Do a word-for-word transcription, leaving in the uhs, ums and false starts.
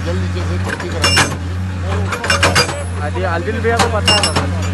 जल्द नीचे से पट्टी करा। आदि आदिल भैया को पता है